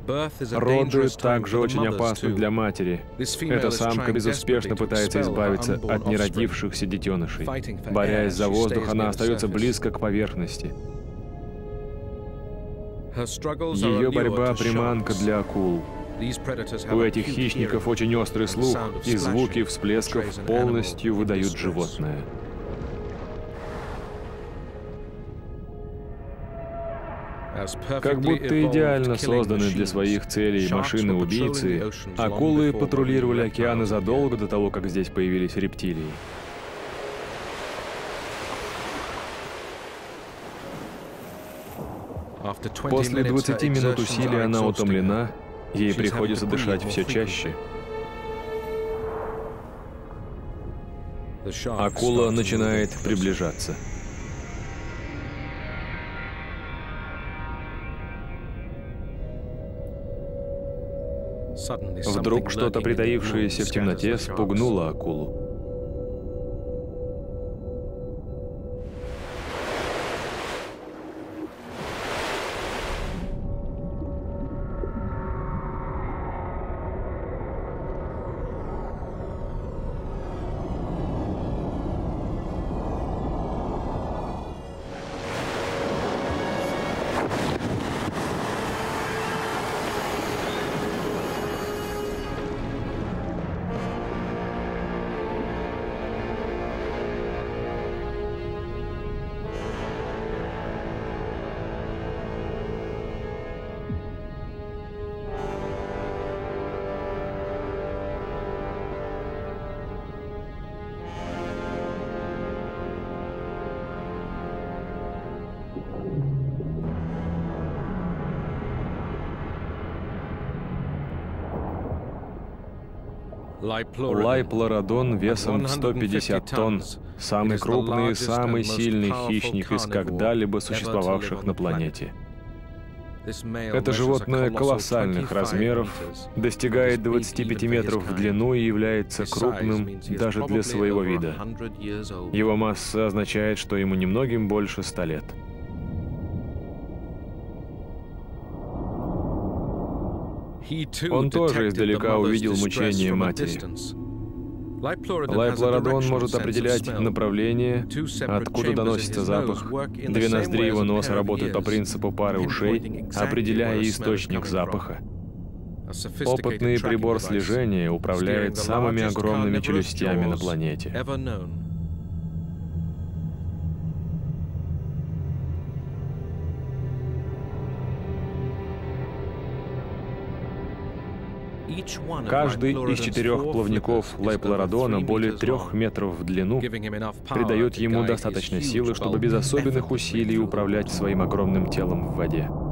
Роды также очень опасны для матери. Эта самка безуспешно пытается избавиться от неродившихся детенышей. Борясь за воздух, она остается близко к поверхности. Ее борьба — приманка для акул. У этих хищников очень острый слух, и звуки всплесков полностью выдают животное. Как будто идеально созданы для своих целей машины-убийцы, акулы патрулировали океаны задолго до того, как здесь появились рептилии. После 20 минут усилий она утомлена, ей приходится дышать все чаще. Акула начинает приближаться. Вдруг что-то, притаившееся в темноте, спугнуло акулу. Лайплородон весом 150 тонн, самый крупный и самый сильный хищник из когда-либо существовавших на планете. Это животное колоссальных размеров, достигает 25 метров в длину и является крупным даже для своего вида. Его масса означает, что ему немногим больше 100 лет. Он тоже издалека увидел мучения матери. Лайплородон может определять направление, откуда доносится запах. Две ноздри его носа работают по принципу пары ушей, определяя источник запаха. Опытный прибор слежения управляет самыми огромными челюстями на планете. Каждый из 4 плавников Лайплородона, более 3 метров в длину, придает ему достаточно силы, чтобы без особенных усилий управлять своим огромным телом в воде.